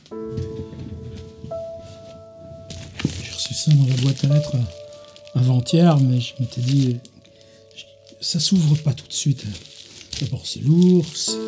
J'ai reçu ça dans la boîte à lettres avant-hier, mais je m'étais dit, ça s'ouvre pas tout de suite. D'abord, c'est lourd,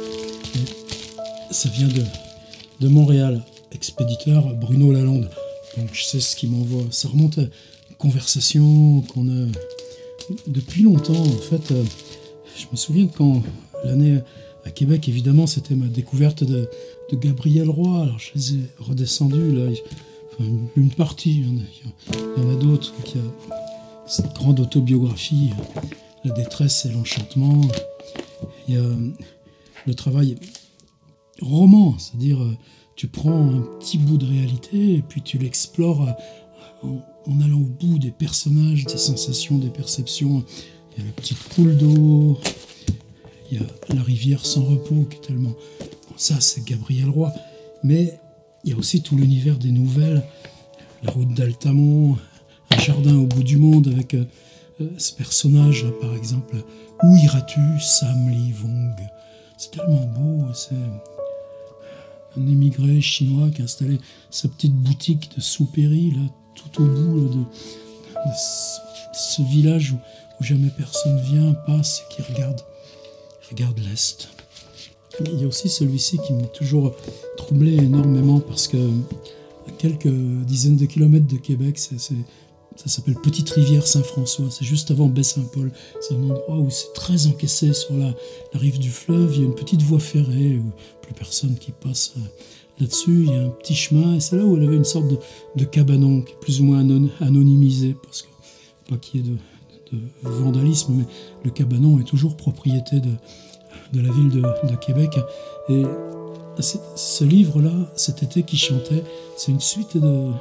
ça vient de Montréal, expéditeur Bruno Lalonde. Donc je sais ce qu'il m'envoie. Ça remonte à une conversation qu'on a depuis longtemps. En fait, je me souviens de quand l'année à Québec, évidemment, c'était ma découverte de Gabriel Roy. Alors je les ai redescendus là. Enfin, une partie, il y en a d'autres. Qui a cette grande autobiographie, La détresse et l'enchantement. Il y a le travail roman, c'est-à-dire tu prends un petit bout de réalité et puis tu l'explores en allant au bout des personnages, des sensations, des perceptions. Il y a la petite poule d'eau, il y a la rivière sans repos qui est tellement... Ça, c'est Gabriel Roy. Mais il y a aussi tout l'univers des nouvelles, La route d'Altamont, Un jardin au bout du monde avec ce personnage, là, par exemple. Où iras-tu, Sam Lee Vong? C'est tellement beau, c'est un émigré chinois qui a installé sa petite boutique de soupéry là, tout au bout là, de ce village où jamais personne vient, passe et qui regarde l'Est. Il y a aussi celui-ci qui m'a toujours troublé énormément parce que à quelques dizaines de kilomètres de Québec, ça s'appelle Petite Rivière Saint-François, c'est juste avant Baie-Saint-Paul. C'est un endroit où c'est très encaissé sur la rive du fleuve. Il y a une petite voie ferrée où plus personne qui passe là-dessus. Il y a un petit chemin et c'est là où elle avait une sorte de cabanon qui est plus ou moins anonymisé parce que, pas qu'il y ait de vandalisme, mais le cabanon est toujours propriété de la ville de Québec. Et ce livre-là, Cet été qui chantait, c'est une suite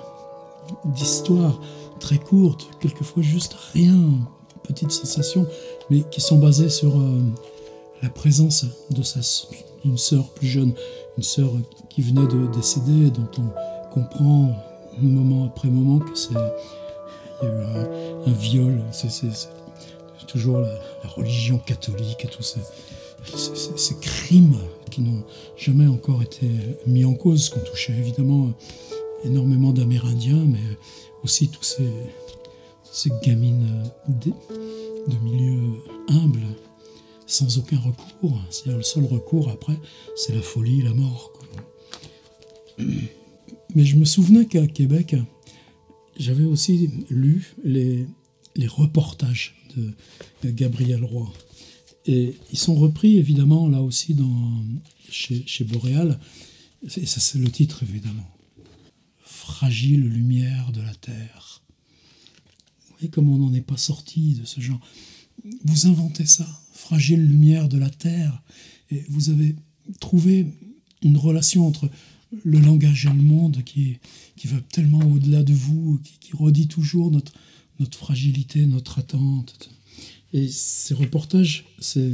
d'histoires très courtes, quelquefois juste rien, petites sensations, mais qui sont basées sur la présence d'une sœur plus jeune, une sœur qui venait de décéder, dont on comprend moment après moment que il y a eu un viol. C'est toujours la religion catholique et tous ces crimes qui n'ont jamais encore été mis en cause, qui ont touché évidemment énormément d'Amérindiens, mais aussi tous ces gamines de milieux humbles, sans aucun recours. C'est-à-dire le seul recours après, c'est la folie, la mort, quoi. Mais je me souvenais qu'à Québec, j'avais aussi lu les reportages de Gabriel Roy. Et ils sont repris évidemment là aussi chez Boréal. Et ça, c'est le titre évidemment. Fragile lumière de la terre. Vous voyez comment on n'en est pas sorti de ce genre. Vous inventez ça, fragile lumière de la terre, et vous avez trouvé une relation entre le langage et le monde qui va tellement au-delà de vous, qui redit toujours notre fragilité, notre attente. Et ces reportages, c'est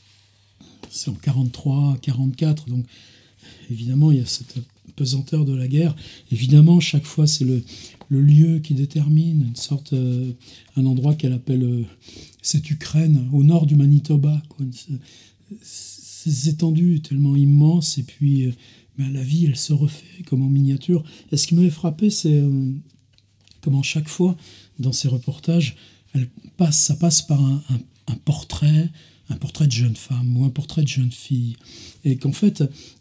en 43, 44, donc évidemment il y a cette pesanteur de la guerre. Évidemment, chaque fois, c'est le lieu qui détermine, une sorte, un endroit qu'elle appelle cette Ukraine, au nord du Manitoba, quoi. Ces étendues tellement immenses, et puis la vie, elle se refait comme en miniature. Et ce qui m'avait frappé, c'est comment chaque fois, dans ces reportages, ça passe par un portrait de jeune femme ou un portrait de jeune fille. Et qu'en fait,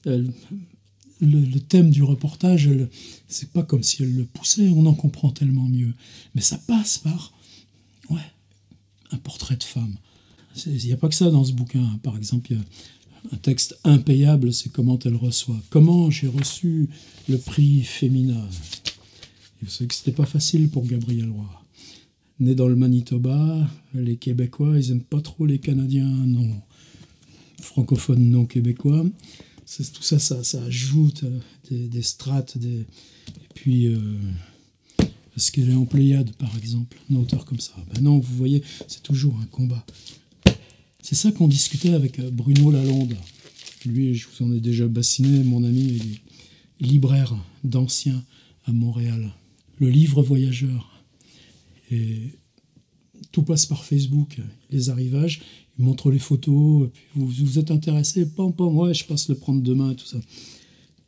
le thème du reportage, c'est pas comme si elle le poussait, on en comprend tellement mieux. Mais ça passe par un portrait de femme. Il n'y a pas que ça dans ce bouquin. Par exemple, il y a un texte impayable, c'est comment elle reçoit. Comment j'ai reçu le prix Femina. Et vous savez que c'était pas facile pour Gabriel Roy. Né dans le Manitoba, les Québécois, ils n'aiment pas trop les Canadiens non francophones non québécois. Tout ça, ça ajoute des strates. Et puis, est-ce qu'elle est en Pléiade, par exemple, un auteur comme ça? Ben non, vous voyez, c'est toujours un combat. C'est ça qu'on discutait avec Bruno Lalonde. Lui, je vous en ai déjà bassiné, mon ami, il est libraire d'anciens à Montréal. Le livre voyageur. Et tout passe par Facebook, les arrivages, ils montrent les photos, et puis vous êtes intéressé, pam, ouais, je passe le prendre demain, et tout ça.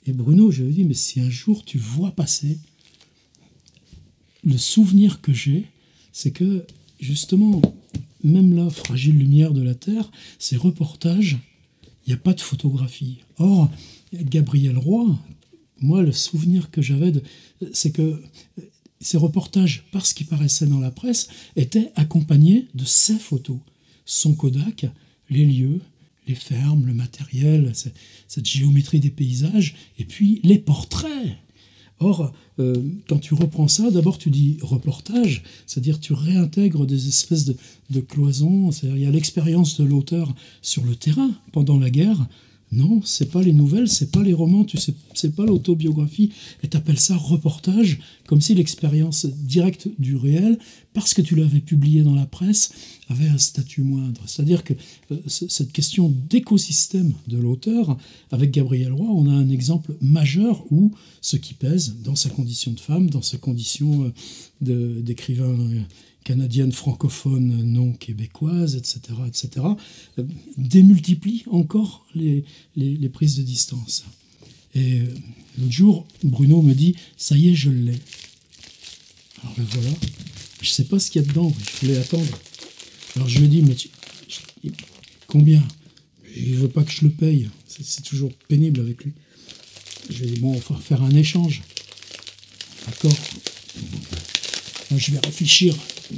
Et Bruno, je lui ai dit, mais si un jour tu vois passer, le souvenir que j'ai, c'est que justement, même la fragile lumière de la Terre, ces reportages, il n'y a pas de photographie. Or, Gabriel Roy, moi, le souvenir que j'avais, c'est que ces reportages, parce qu'ils paraissaient dans la presse, étaient accompagnés de ces photos. Son Kodak, les lieux, les fermes, le matériel, cette géométrie des paysages, et puis les portraits. Or, quand tu reprends ça, d'abord tu dis reportage, c'est-à-dire tu réintègres des espèces de cloisons, c'est-à-dire il y a l'expérience de l'auteur sur le terrain pendant la guerre. Non, c'est pas les nouvelles, c'est pas les romans, c'est pas l'autobiographie, et t'appelles ça reportage, comme si l'expérience directe du réel, parce que tu l'avais publié dans la presse, avait un statut moindre. C'est-à-dire que cette question d'écosystème de l'auteur, avec Gabriel Roy, on a un exemple majeur où ce qui pèse dans sa condition de femme, dans sa condition d'écrivain canadienne francophone non québécoise, etc., démultiplie encore les prises de distance. Et l'autre jour, Bruno me dit « ça y est, je l'ai ». Alors le voilà, je ne sais pas ce qu'il y a dedans, je voulais attendre. Alors je lui ai dit « mais combien ?» Il ne veut pas que je le paye, c'est toujours pénible avec lui. Je lui ai dit « bon, on va faire un échange ». D'accord. Moi, je vais réfléchir.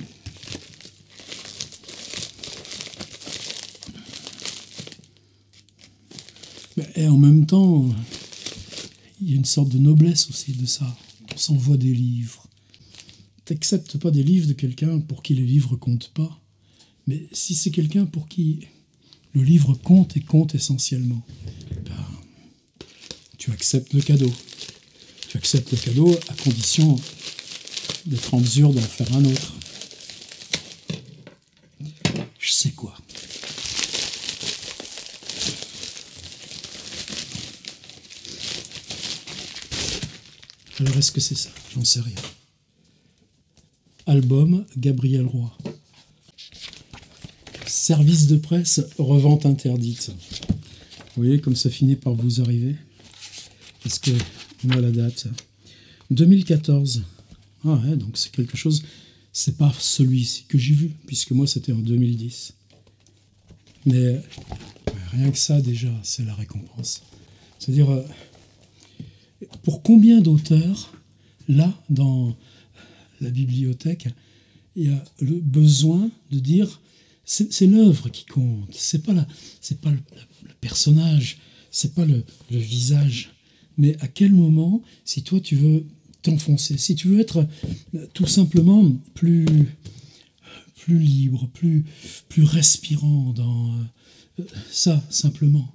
Et en même temps, il y a une sorte de noblesse aussi de ça. On s'envoie des livres. T'acceptes pas des livres de quelqu'un pour qui les livres comptent pas. Mais si c'est quelqu'un pour qui le livre compte et compte essentiellement, ben, tu acceptes le cadeau. Tu acceptes le cadeau à condition d'être en mesure d'en faire un autre. Je sais quoi. Alors est-ce que c'est ça? J'en sais rien. Album Gabriel Roy. Service de presse, revente interdite. Vous voyez comme ça finit par vous arriver? Est-ce que on a la date? 2014. Ah ouais, donc c'est quelque chose, c'est pas celui-ci que j'ai vu, puisque moi c'était en 2010. Mais ouais, rien que ça déjà, c'est la récompense. C'est-à-dire, pour combien d'auteurs, là, dans la bibliothèque, il y a le besoin de dire, c'est l'œuvre qui compte, c'est pas le personnage, c'est pas le visage, mais à quel moment, si toi tu veux t'enfoncer, si tu veux être tout simplement plus libre, plus respirant dans ça, simplement.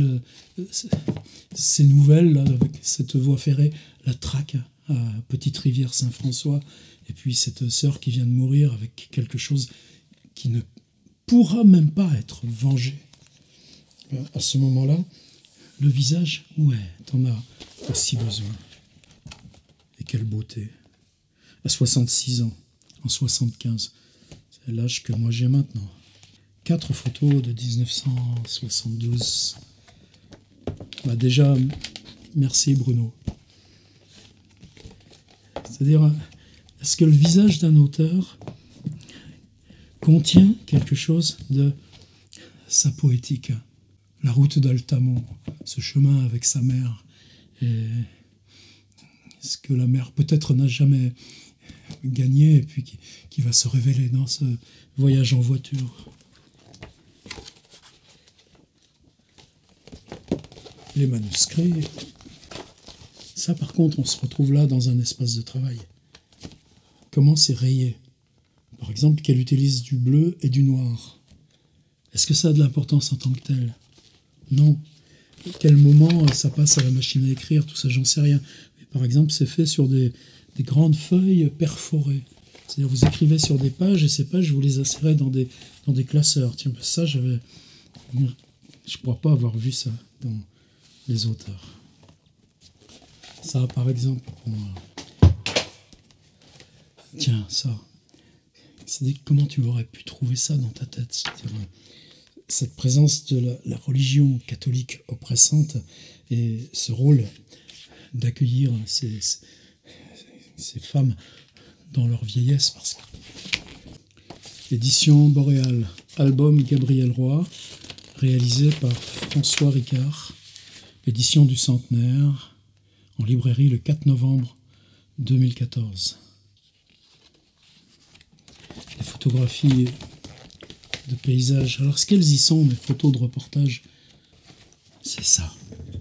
Ces nouvelles, là, avec cette voie ferrée, la traque à Petite Rivière Saint-François, et puis cette sœur qui vient de mourir avec quelque chose qui ne pourra même pas être vengé. À ce moment-là, le visage, ouais, t'en as aussi besoin. Et quelle beauté. À 66 ans, en 75, c'est l'âge que moi j'ai maintenant. 4 photos de 1972. Bah déjà, merci Bruno. C'est-à-dire, est-ce que le visage d'un auteur contient quelque chose de sa poétique? La route d'Altamont, ce chemin avec sa mère, et ce que la mère peut-être n'a jamais gagné, et puis qui va se révéler dans ce voyage en voiture. Les manuscrits, ça par contre, on se retrouve là dans un espace de travail. Comment c'est rayé? Par exemple, qu'elle utilise du bleu et du noir. Est-ce que ça a de l'importance en tant que tel? Non. À quel moment ça passe à la machine à écrire? Tout ça, j'en sais rien. Mais par exemple, c'est fait sur des grandes feuilles perforées. C'est-à-dire, vous écrivez sur des pages, et ces pages, vous les insérez dans des classeurs. Tiens, ça, je ne crois pas avoir vu ça dans les auteurs. Ça, par exemple, pour moi. Tiens, ça. Comment tu aurais pu trouver ça dans ta tête? C'est-à-dire, cette présence de la religion catholique oppressante et ce rôle d'accueillir ces femmes dans leur vieillesse, parce que édition Boréal, album Gabriel Roy, réalisé par François Ricard, édition du centenaire, en librairie le 4 novembre 2014. Les photographies de paysages. Alors, ce qu'elles y sont, mes photos de reportage, c'est ça.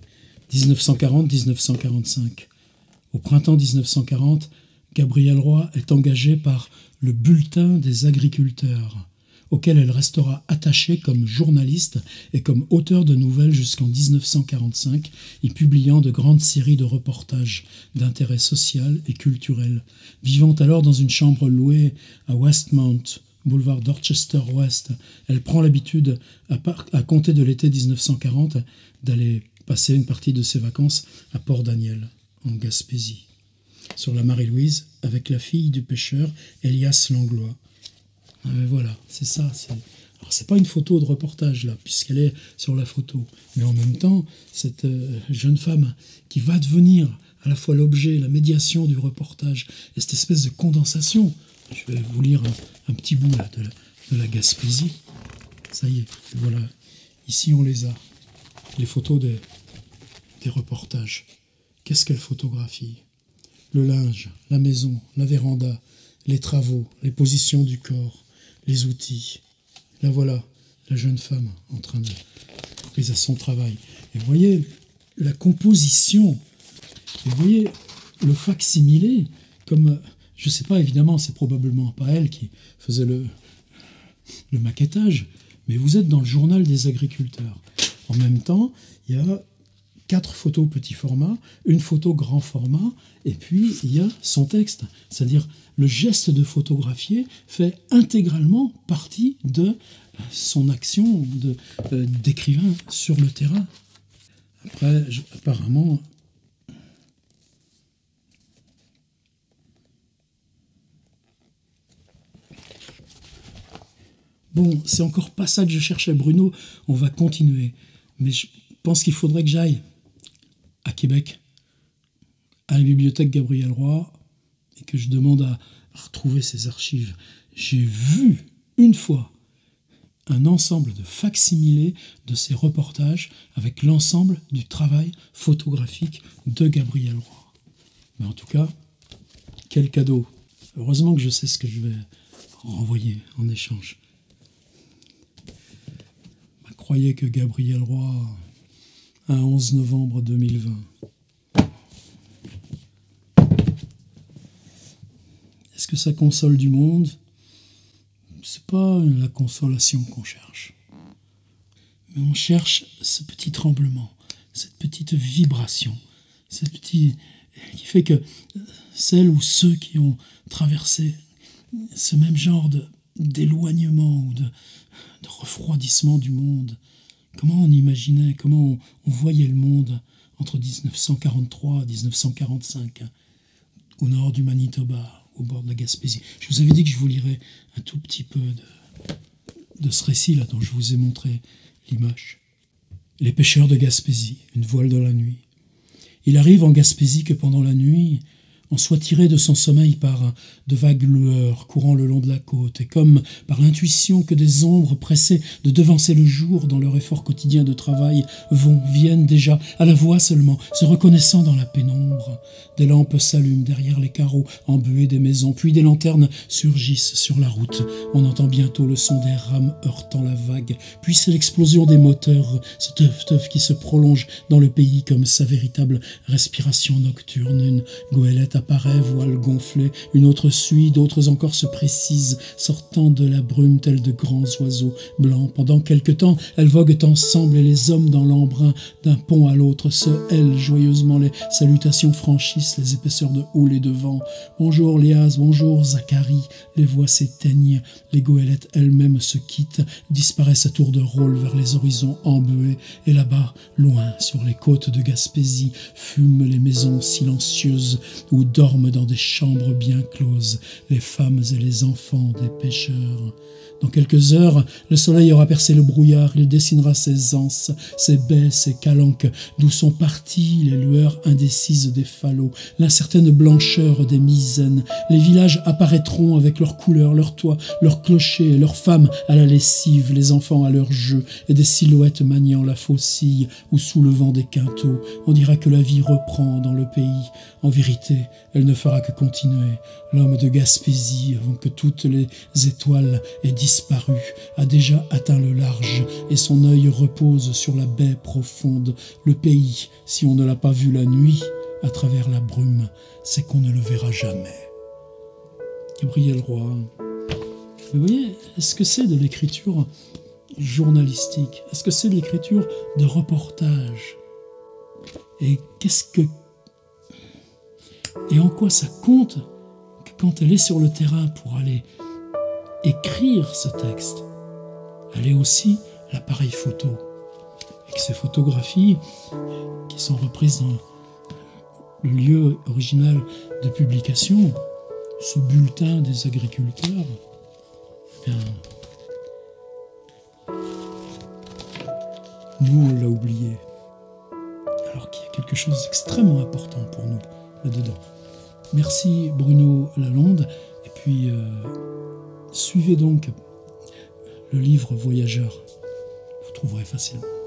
1940-1945. Au printemps 1940, Gabrielle Roy est engagée par le Bulletin des agriculteurs, auquel elle restera attachée comme journaliste et comme auteure de nouvelles jusqu'en 1945, y publiant de grandes séries de reportages d'intérêt social et culturel. Vivant alors dans une chambre louée à Westmount, boulevard Dorchester-Ouest, elle prend l'habitude, à compter de l'été 1940, d'aller passer une partie de ses vacances à Port-Daniel, en Gaspésie, sur la Marie-Louise, avec la fille du pêcheur Elias Langlois. Ah ben voilà, c'est ça. Alors, c'est pas une photo de reportage, là, puisqu'elle est sur la photo. Mais en même temps, cette jeune femme qui va devenir à la fois l'objet, la médiation du reportage, et cette espèce de condensation. Je vais vous lire un petit bout là, de la Gaspésie. Ça y est, voilà. Ici, on les a. Les photos des reportages. Qu'est-ce qu'elle photographie? Le linge, la maison, la véranda, les travaux, les positions du corps, les outils. Là voilà, la jeune femme en train de prise à son travail. Et vous voyez la composition, et vous voyez le facsimilé, comme, je ne sais pas, évidemment, c'est probablement pas elle qui faisait le maquettage, mais vous êtes dans le journal des agriculteurs. En même temps, il y a 4 photos petit format, une photo grand format, et puis il y a son texte. C'est-à-dire, le geste de photographier fait intégralement partie de son action d'écrivain sur le terrain. Après, apparemment... Bon, c'est encore pas ça que je cherchais, Bruno. On va continuer. Mais je pense qu'il faudrait que j'aille à Québec, à la bibliothèque Gabriel Roy, et que je demande à retrouver ces archives. J'ai vu une fois un ensemble de facsimilés de ces reportages avec l'ensemble du travail photographique de Gabriel Roy. Mais en tout cas, quel cadeau. Heureusement que je sais ce que je vais renvoyer en échange. Croyez que Gabriel Roy, un 11 novembre 2020. Est-ce que ça console du monde? C'est pas la consolation qu'on cherche. Mais on cherche ce petit tremblement, cette petite vibration, cette petite qui fait que celles ou ceux qui ont traversé ce même genre d'éloignement ou de refroidissement du monde, comment on imaginait, comment on voyait le monde entre 1943 et 1945, au nord du Manitoba, au bord de la Gaspésie. Je vous avais dit que je vous lirais un tout petit peu de ce récit-là dont je vous ai montré l'image. Les pêcheurs de Gaspésie, une voile dans la nuit. Il arrive en Gaspésie que pendant la nuit, on soit tiré de son sommeil par de vagues lueurs courant le long de la côte, et comme par l'intuition que des ombres pressées de devancer le jour dans leur effort quotidien de travail viennent déjà, à la voix seulement, se reconnaissant dans la pénombre. Des lampes s'allument derrière les carreaux embués des maisons, puis des lanternes surgissent sur la route. On entend bientôt le son des rames heurtant la vague, puis c'est l'explosion des moteurs, ce teuf-teuf qui se prolonge dans le pays comme sa véritable respiration nocturne. Une goélette apparaît, voile gonflée, une autre suit, d'autres encore se précisent, sortant de la brume tels de grands oiseaux blancs. Pendant quelque temps, elles voguent ensemble et les hommes dans l'embrun d'un pont à l'autre se hèlent joyeusement. Les salutations franchissent les épaisseurs de houle et de vent. Bonjour Léas, bonjour Zacharie. Les voix s'éteignent, les goélettes elles-mêmes se quittent, disparaissent à tour de rôle vers les horizons embués. Et là-bas, loin, sur les côtes de Gaspésie, fument les maisons silencieuses où dorment dans des chambres bien closes les femmes et les enfants des pêcheurs. Dans quelques heures, le soleil aura percé le brouillard, il dessinera ses anses, ses baies, ses calanques, d'où sont parties les lueurs indécises des falots, l'incertaine blancheur des misaines. Les villages apparaîtront avec leurs couleurs, leurs toits, leurs clochers, leurs femmes à la lessive, les enfants à leur jeu, et des silhouettes maniant la faucille ou soulevant des quintaux. On dira que la vie reprend dans le pays. En vérité, elle ne fera que continuer. L'homme de Gaspésie, avant que toutes les étoiles aient disparu, a déjà atteint le large, et son œil repose sur la baie profonde. Le pays, si on ne l'a pas vu la nuit, à travers la brume, c'est qu'on ne le verra jamais. Gabriel Roy. Vous voyez, est-ce que c'est de l'écriture journalistique? Est-ce que c'est de l'écriture de reportage? Et en quoi ça compte que quand elle est sur le terrain pour aller écrire ce texte, elle est aussi l'appareil photo. Et que ces photographies qui sont reprises dans le lieu original de publication, ce bulletin des agriculteurs, eh bien, nous on l'a oublié. Alors qu'il y a quelque chose d'extrêmement important pour nous là-dedans. Merci Bruno Lalonde. Et puis, suivez donc le livre Voyageurs. Vous trouverez facilement.